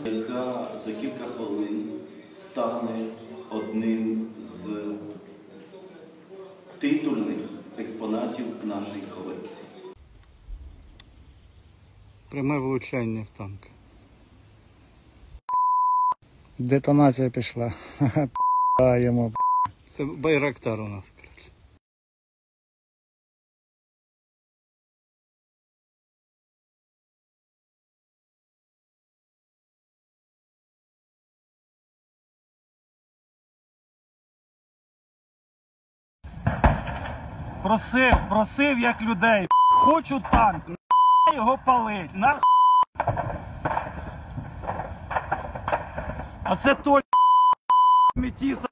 яка за кілька хвилин стане одним з титульних експонатів нашої колекції. Пряме влучання в танк. Детонація пішла. Йому. Це Байрактар у нас. Просив як людей. Хочу танк, його палить. А це той метіса